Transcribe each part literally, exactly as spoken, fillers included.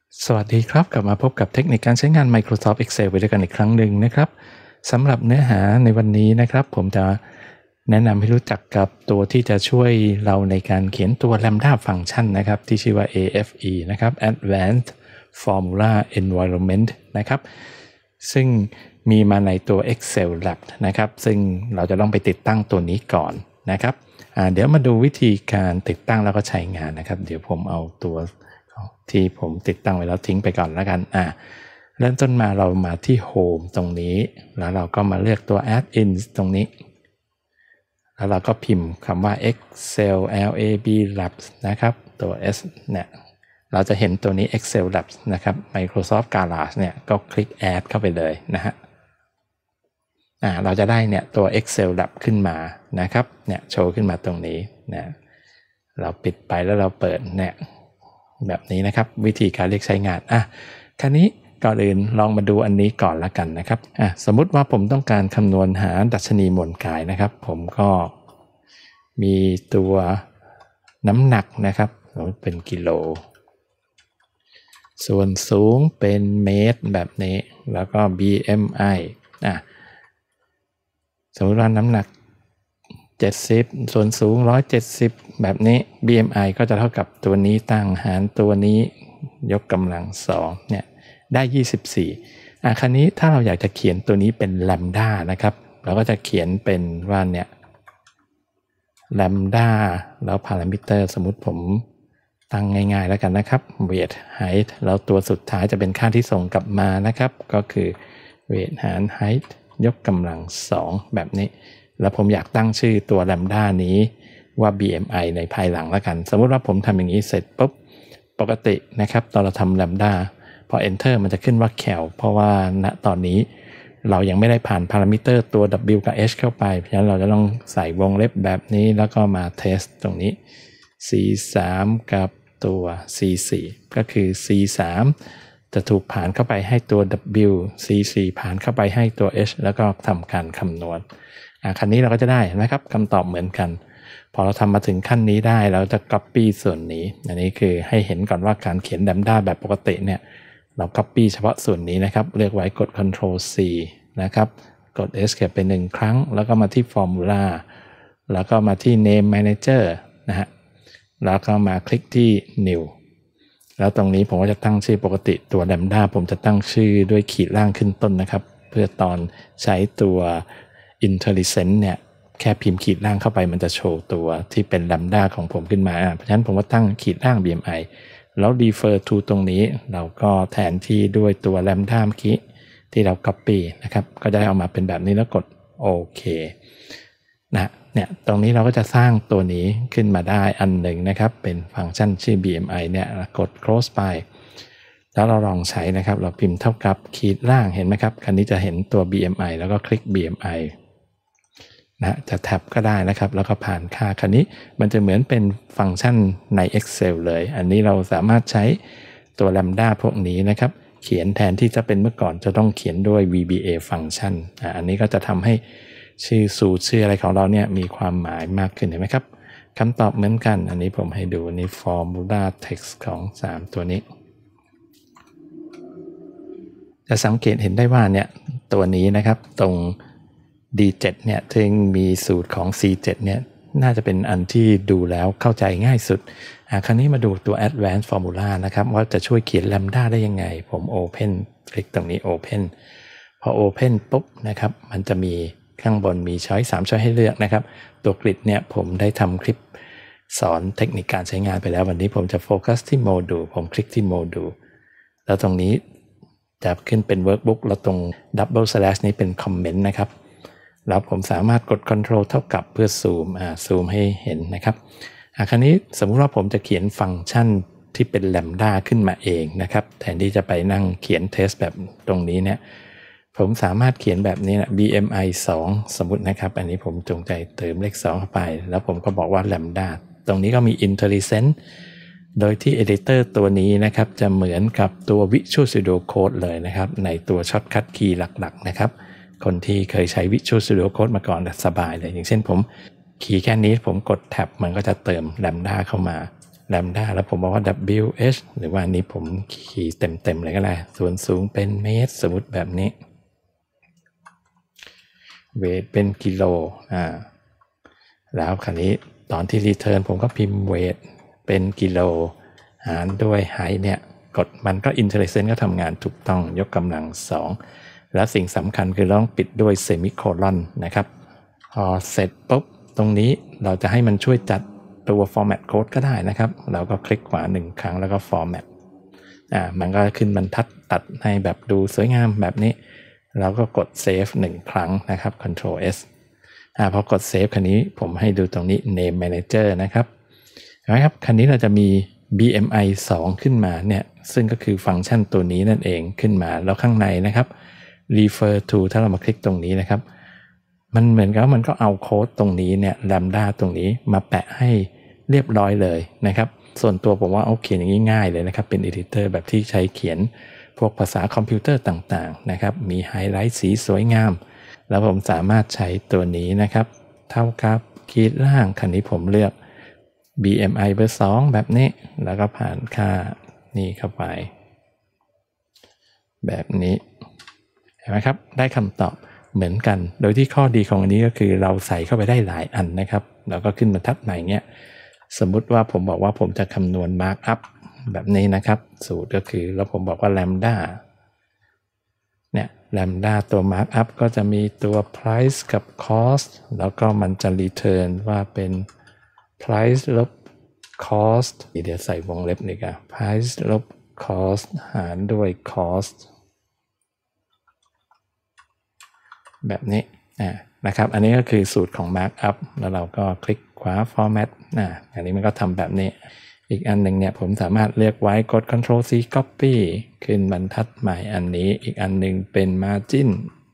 สวัสดีครับกลับมาพบกับเทคนิคการใช้งาน Microsoft Excel ไปด้วยกันอีกครั้งหนึ่งนะครับสำหรับเนื้อหาในวันนี้นะครับผมจะแนะนำให้รู้จักกับตัวที่จะช่วยเราในการเขียนตัว Lambda Function นะครับที่ชื่อว่า เอ เอฟ อี นะครับ Advanced Formula Environment นะครับซึ่งมีมาในตัว Excel Lab นะครับซึ่งเราจะต้องไปติดตั้งตัวนี้ก่อนนะครับเดี๋ยวมาดูวิธีการติดตั้งแล้วก็ใช้งานนะครับเดี๋ยวผมเอาตัวที่ผมติดตั้งไว้แล้วทิ้งไปก่อนแล้วกันอ่าเริ่มต้นมาเรามาที่ Home ตรงนี้แล้วเราก็มาเลือกตัว Add-in ตรงนี้แล้วเราก็พิมพ์คำว่า Excel Lab Labs นะครับตัว S เนี่ยเราจะเห็นตัวนี้ Excel Labs นะครับ Microsoft Garage เนี่ยก็คลิก Add เข้าไปเลยนะฮะอ่าเราจะได้เนี่ยตัว Excel Lab ขึ้นมานะครับเนี่ยโชว์ขึ้นมาตรงนี้นะเราปิดไปแล้วเราเปิดเนี่ยแบบนี้นะครับวิธีการเรียกใช้งานอ่ะคราวนี้ก่อนอื่นลองมาดูอันนี้ก่อนละกันนะครับอ่ะสมมุติว่าผมต้องการคำนวณหาดัชนีมวลกายนะครับผมก็มีตัวน้ำหนักนะครับเป็นกิโลส่วนสูงเป็นเมตรแบบนี้แล้วก็ บี เอ็ม ไอ อ่ะสมมติว่าน้ำหนักเจ็ดสิบส่วนสูงหนึ่งร้อยเจ็ดสิบแบบนี้ บี เอ็ม ไอ ก็จะเท่ากับตัวนี้ตั้งหารตัวนี้ยกกำลังสองเนี่ยได้ยี่สิบสี่อ่ะคราวนี้ถ้าเราอยากจะเขียนตัวนี้เป็นแลมด้านะครับเราก็จะเขียนเป็นว่าเนี่ยแลมด้าแล้วพารามิเตอร์สมมุติผมตั้งง่ายๆแล้วกันนะครับ weight height แล้วตัวสุดท้ายจะเป็นค่าที่ส่งกลับมานะครับก็คือ weight หาร height ยกกำลังสองแบบนี้แล้วผมอยากตั้งชื่อตัวแลมด้านี้ว่า บี เอ็ม ไอ ในภายหลังแล้วกันสมมุติว่าผมทำอย่างนี้เสร็จปุ๊บปกตินะครับตอนเราทำแลมด้าพอ enter มันจะขึ้นว่า cal เพราะว่าณตอนนี้เรายังไม่ได้ผ่านพารามิเตอร์ตัว w กับ h เข้าไปเพราะฉะนั้นเราจะต้องใส่วงเล็บแบบนี้แล้วก็มา test ตรงนี้ ซี สาม กับตัว ซี สี่ ก็คือ ซี สาม จะถูกผ่านเข้าไปให้ตัว w ซี สี่ ผ่านเข้าไปให้ตัว h แล้วก็ทำการคำนวณอ่ะคันนี้เราก็จะได้นะครับคำตอบเหมือนกันพอเราทำมาถึงขั้นนี้ได้เราจะ copy ส่วนนี้อันนี้คือให้เห็นก่อนว่าการเขียน lambda แบบปกติเนี่ยเรา copy เฉพาะส่วนนี้นะครับเลือกไว้กด control C นะครับกด escape ไปหนึ่งครั้งแล้วก็มาที่ formula แล้วก็มาที่ name manager นะฮะแล้วก็มาคลิกที่ new แล้วตรงนี้ผมก็จะตั้งชื่อปกติตัว lambda ผมจะตั้งชื่อด้วยขีดล่างขึ้นต้นนะครับเพื่อตอนใช้ตัว intelligent เนี่ยแค่พิมพ์ขีดล่างเข้าไปมันจะโชว์ตัวที่เป็น lambda ของผมขึ้นมาเพราะฉะนั้นผมก็ตั้งขีดล่าง บี เอ็ม ไอ แล้ว refer to ตรงนี้เราก็แทนที่ด้วยตัว lambda เมื่อกี้ที่เรา copy นะครับก็จะได้ออกมาเป็นแบบนี้แล้วกดโอเคนะเนี่ยตรงนี้เราก็จะสร้างตัวนี้ขึ้นมาได้อันหนึ่งนะครับเป็นฟังก์ชันชื่อ บี เอ็ม ไอ เนี่ยกด close ไปแล้วเราลองใช้นะครับเราพิมพ์เท่ากับขีดล่างเห็นไหมครับคันนี้จะเห็นตัว บี เอ็ม ไอ แล้วก็คลิก บี เอ็ม ไอ นะจะแท็บก็ได้นะครับแล้วก็ผ่านค่าคันนี้มันจะเหมือนเป็นฟังก์ชันใน Excel เลยอันนี้เราสามารถใช้ตัว lambda พวกนี้นะครับเขียนแทนที่จะเป็นเมื่อก่อนจะต้องเขียนด้วย วี บี เอ ฟังก์ชันอ่าอันนี้ก็จะทำให้ชื่อสูตรชื่ออะไรของเราเนี่ยมีความหมายมากขึ้นเห็นไหมครับคำตอบเหมือนกันอันนี้ผมให้ดูนี่ formula text ของสามตัวนี้จะสังเกตเห็นได้ว่าเนี่ยตัวนี้นะครับตรง ดี เจ็ด เนี่ยซึ่งมีสูตรของ ซี เจ็ด เนี่ยน่าจะเป็นอันที่ดูแล้วเข้าใจง่ายสุดอ่ะคราวนี้มาดูตัว Advanced Formula นะครับว่าจะช่วยเขียน Lambda ได้ยังไงผม Open คลิกตรงนี้ Open พอ Open ปุ๊บนะครับมันจะมีข้างบนมีช้อยสามช้อยให้เลือกนะครับตัวกริดเนี่ยผมได้ทำคลิปสอนเทคนิคการใช้งานไปแล้ววันนี้ผมจะโฟกัสที่ Module ผมคลิกที่ Module แล้วตรงนี้จะขึ้นเป็น Workbook แล้วตรง Double Slash นี้เป็น Comment นะครับแล้วผมสามารถกด Control เท่ากับเพื่อซูมอ่าซูมให้เห็นนะครับอ่าคราวนี้สมมุติว่าผมจะเขียนฟังก์ชันที่เป็น lambda ขึ้นมาเองนะครับแทนที่จะไปนั่งเขียนเทสแบบตรงนี้เนี่ยผมสามารถเขียนแบบนี้นะ บี เอ็ม ไอ สองสมมุตินะครับอันนี้ผมจงใจเติมเลขสองเข้าไปแล้วผมก็บอกว่า lambda ตรงนี้ก็มี intelligent โดยที่ editor ตัวนี้นะครับจะเหมือนกับตัว Visual Studio Code เลยนะครับในตัว shortcut key หลักๆนะครับคนที่เคยใช้ Visual Studio Code มาก่อนสบายเลยอย่างเช่นผมคีย์แค่นี้ผมกดแท็บมันก็จะเติม lambda เข้ามา lambda แล้วผมบอกว่า W H หรือว่านี้ผมขีดเต็มๆเลยก็ได้ส่วนสูงเป็นเมตรสมมติแบบนี้เวทเป็นกิโลอ่าแล้วคราวนี้ตอนที่ return ผมก็พิมพ์เวทเป็นกิโลหารด้วย height เนี่ยกดมันก็ intelligent ก็ทำงานถูกต้องยกกำลังสองแล้วสิ่งสำคัญคือต้องปิดด้วย semicolon นะครับพอเสร็จปุ๊บตรงนี้เราจะให้มันช่วยจัดตัว format code ก็ได้นะครับเราก็คลิกขวาหนึ่งครั้งแล้วก็ format อ่ามันก็ขึ้นบรรทัดตัดให้แบบดูสวยงามแบบนี้เราก็กด save หนึ่งครั้งนะครับ control S อ่าพอกด save คันนี้ผมให้ดูตรงนี้ name manager นะครับเห็นไหมครับคันนี้เราจะมี บี เอ็ม ไอ สอง ขึ้นมาเนี่ยซึ่งก็คือฟังก์ชันตัวนี้นั่นเองขึ้นมาแล้วข้างในนะครับ refer to ถ้าเรามาคลิกตรงนี้นะครับมันเหมือนกับมันก็เอาโค้ดตรงนี้เนี่ย lambda ตรงนี้มาแปะให้เรียบร้อยเลยนะครับส่วนตัวผมว่าโอเคอย่างนี้ง่ายเลยนะครับเป็น editor แบบที่ใช้เขียนพวกภาษาคอมพิวเตอร์ต่างๆนะครับมีไฮไลท์สีสวยงามแล้วผมสามารถใช้ตัวนี้นะครับเท่ากับขีดล่างคันนี้ผมเลือก บี เอ็ม ไอ เบอร์สองแบบนี้แล้วก็ผ่านค่านี่เข้าไปแบบนี้เห็นไหมครับได้คำตอบเหมือนกันโดยที่ข้อดีของอันนี้ก็คือเราใส่เข้าไปได้หลายอันนะครับแล้วก็ขึ้นบรรทัดใหม่เงี้ยสมมุติว่าผมบอกว่าผมจะคำนวณ markup แบบนี้นะครับสูตรก็คือแล้วผมบอกว่า lambda เนี่ย lambda ตัว markup ก็จะมีตัว price กับ cost แล้วก็มันจะ return ว่าเป็น price ลบ cost เดี๋ยวใส่วงเล็บนี่กัน price ลบ cost หารด้วย cost แบบนี้นะครับอันนี้ก็คือสูตรของ markup แล้วเราก็คลิกขวา format นะอันนี้มันก็ทำแบบนี้อีกอันหนึ่งเนี่ยผมสามารถเลือกไว้กด control C copy ขึ้นบรรทัดใหม่อันนี้อีกอันหนึ่งเป็น margin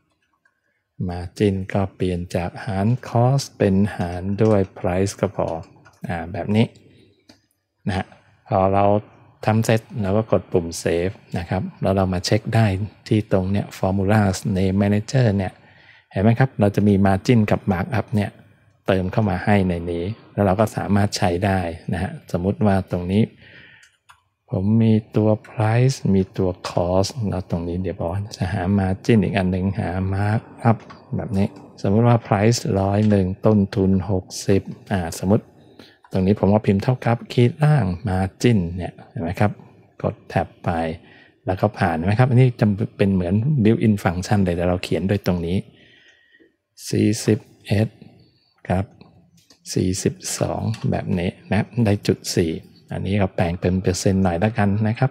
margin ก็เปลี่ยนจากหาร cost เป็นหารด้วย price ก็พออ่าแบบนี้นะฮะพอเราทำเสร็จเราก็กดปุ่ม save นะครับแล้วเรามาเช็คได้ที่ตรงเนี้ย formula name manager เนี่ยเห็นไหมครับเราจะมี margin กับ markup เนี่ยเติมเข้ามาให้ในนี้แล้วเราก็สามารถใช้ได้นะฮะสมมุติว่าตรงนี้ผมมีตัว price มีตัว cost แล้วตรงนี้เดี๋ยวบอกจะหา margin อีกอันหนึ่งหา markup แบบนี้สมมุติว่า price ร้อยหนึ่งต้นทุนหกสิบอ่าสมมติตรงนี้ผมว่าพิมพ์เท่ากับขีดล่าง margin เนี่ยเห็นไหมครับกดแท็บไปแล้วก็ผ่านไหมครับอันนี้จะเป็นเหมือน built-in function เลยแต่เราเขียนโดยตรงนี้สี่สิบเอ็ดครับสี่สิบสองแบบนี้นะได้จุดสี่อันนี้เราแปลงเป็นเปอร์เซ็นต์หน่อยแล้วกันนะครับ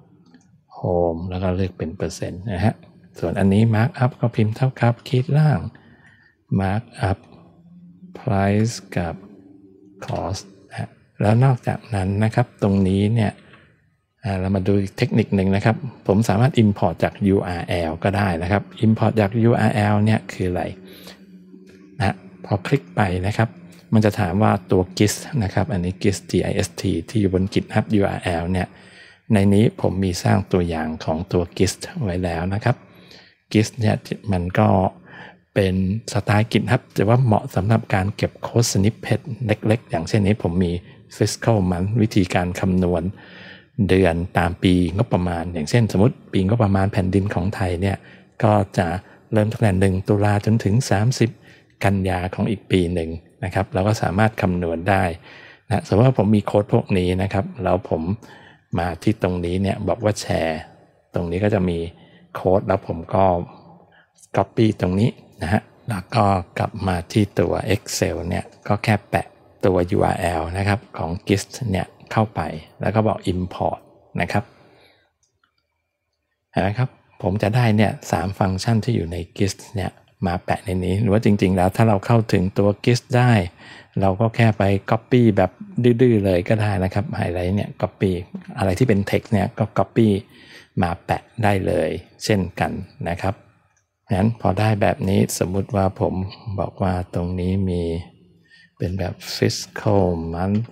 home แล้วก็เลือกเป็นเปอร์เซ็นต์นะฮะส่วนอันนี้ markup ก็พิมพ์เท่ากับขีดล่าง markup price กับ cost นะแล้วนอกจากนั้นนะครับตรงนี้เนี่ยเรามาดูอีกเทคนิคหนึ่งนะครับผมสามารถ import จาก ยู อาร์ แอล ก็ได้นะครับ import จาก ยู อาร์ แอล เนี่ยคืออะไรนะพอคลิกไปนะครับมันจะถามว่าตัว gist นะครับอันนี้ gist gist ที่อยู่บน GitHub ยู อาร์ แอล เนี่ยในนี้ผมมีสร้างตัวอย่างของตัว gist ไว้แล้วนะครับ gist เนี่ยมันก็เป็นสไตล์ GitHub แต่ว่าเหมาะสำหรับการเก็บโค้ด snippet เล็กๆอย่างเช่นนี้ผมมี fiscal month วิธีการคำนวณเดือนตามปีงบประมาณอย่างเช่นสมมติปีงบประมาณแผ่นดินของไทยเนี่ยก็จะเริ่มตั้งแต่หนึ่งตุลาจนถึงสามสิบกันยาของอีกปีหนึ่งนะครับเราก็สามารถคำนวณได้นะสมมติว่าผมมีโค้ดพวกนี้นะครับแล้วผมมาที่ตรงนี้เนี่ยบอกว่าแชร์ตรงนี้ก็จะมีโค้ดแล้วผมก็ copy ตรงนี้นะฮะแล้วก็กลับมาที่ตัว Excel เนี่ยก็แค่แปะตัว ยู อาร์ แอล นะครับของ gist เนี่ยเข้าไปแล้วก็บอก import นะครับเห็นไหมครับผมจะได้เนี่ยสามฟังก์ชันที่อยู่ใน gist เนี่ยมาแปะในนี้หรือว่าจริงๆแล้วถ้าเราเข้าถึงตัว gist ได้เราก็แค่ไป copy แบบดื้อๆเลยก็ได้นะครับไฮไลท์เนี่ย copy อะไรที่เป็น text เนี่ยก็ copy มาแปะได้เลยเช่นกันนะครับงั้นพอได้แบบนี้สมมุติว่าผมบอกว่าตรงนี้มีเป็นแบบ fiscal month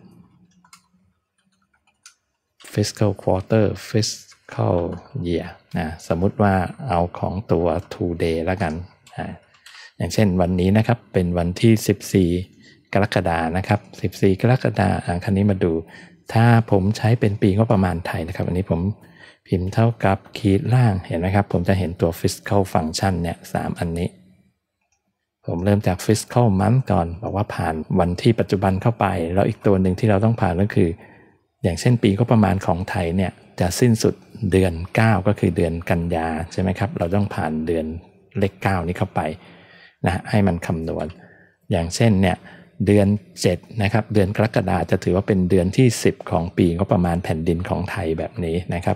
fiscal quarter fiscal year นะสมมุติว่าเอาของตัว today แล้วกันนะอย่างเช่นวันนี้นะครับเป็นวันที่สิบสี่กรกฎาคมนะครับสิบสี่กรกฎาคมคราวนี้มาดูถ้าผมใช้เป็นปีงบประมาณไทยนะครับอันนี้ผมพิมพ์เท่ากับขีดล่างเห็นไหมครับผมจะเห็นตัว fiscal function เนี่ยสามอันนี้ผมเริ่มจาก fiscal month ก่อนบอกว่าผ่านวันที่ปัจจุบันเข้าไปแล้วอีกตัวหนึ่งที่เราต้องผ่านก็คืออย่างเช่นปีงบประมาณของไทยเนี่ยจะสิ้นสุดเดือนเก้าก็คือเดือนกันยาใช่ไหมครับเราต้องผ่านเดือนเลขเก้านี้เข้าไปนะให้มันคำนวณอย่างเช่นเนี่ยเดือนเจ็ดนะครับเดือนกรกฎาคมจะถือว่าเป็นเดือนที่สิบของปีงบประมาณแผ่นดินของไทยแบบนี้นะครับ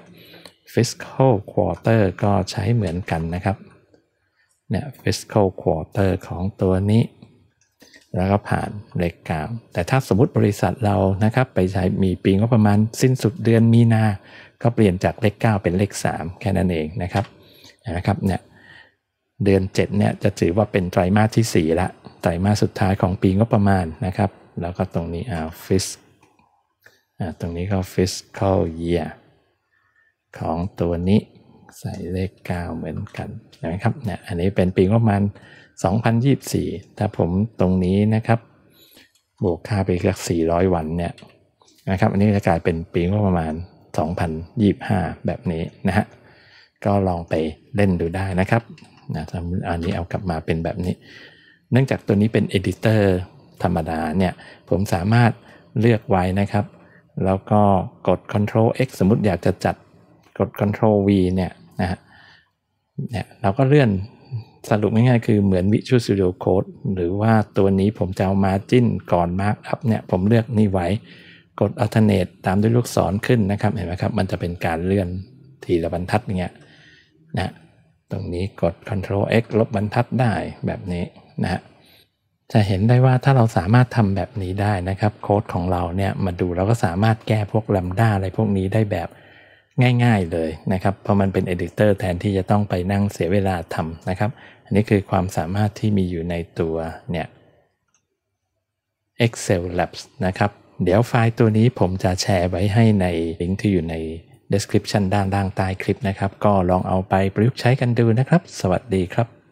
fiscal quarter ก็ใช้เหมือนกันนะครับเนี่ย fiscal quarter ของตัวนี้แล้วก็ผ่านเลขเก้าแต่ถ้าสมมติบริษัทเรานะครับไปใช้มีปีงบประมาณสิ้นสุดเดือนมีนาก็เปลี่ยนจากเลขเก้าเป็นเลขสามแค่นั้นเองนะครับนะครับเนี่ยเดือนเจ็ดเนี่ยจะถือว่าเป็นไตรมาสที่สี่ละไตรมาสสุดท้ายของปีงบประมาณนะครับแล้วก็ตรงนี้อ่า fis อ่าตรงนี้ก็ fiscal year ของตัวนี้ใส่เลขเก้าเหมือนกันนะครับเนี่ยอันนี้เป็นปีงบประมาณสองพันยี่สิบสี่ถ้าผมตรงนี้นะครับบวกค่าไปสักสี่ร้อยวันเนี่ยนะครับอันนี้จะกลายเป็นปีงบประมาณสองพันยี่สิบห้าแบบนี้นะฮะก็ลองไปเล่นดูได้นะครับนะอันนี้เอากลับมาเป็นแบบนี้เนื่องจากตัวนี้เป็น editor ธรรมดาเนี่ยผมสามารถเลือกไว้นะครับแล้วก็กด control x สมมุติอยากจะจัดกด control v เนี่ยนะฮะเนี่ยเราก็เลื่อนสรุปง่ายๆคือเหมือน Visual Studio Code หรือว่าตัวนี้ผมจะเอา margin ก่อน markup เนี่ยผมเลือกนี่ไว้กด alternate ตามด้วยลูกศรขึ้นนะครับเห็นไหมครับมันจะเป็นการเลื่อนทีละบรรทัดอย่างเงี้ยนะตรงนี้กด control x ลบบรรทัดได้แบบนี้นะฮะจะเห็นได้ว่าถ้าเราสามารถทำแบบนี้ได้นะครับโค้ดของเราเนี่ยมาดูเราก็สามารถแก้พวก lambda อะไรพวกนี้ได้แบบง่ายๆเลยนะครับเพราะมันเป็น editor แทนที่จะต้องไปนั่งเสียเวลาทำนะครับอันนี้คือความสามารถที่มีอยู่ในตัวเนี่ย Excel Labs นะครับเดี๋ยวไฟล์ตัวนี้ผมจะแชร์ไว้ให้ในลิงก์ที่อยู่ใน description ด้านล่างใต้คลิปนะครับก็ลองเอาไปประยุกต์ใช้กันดูนะครับสวัสดีครับ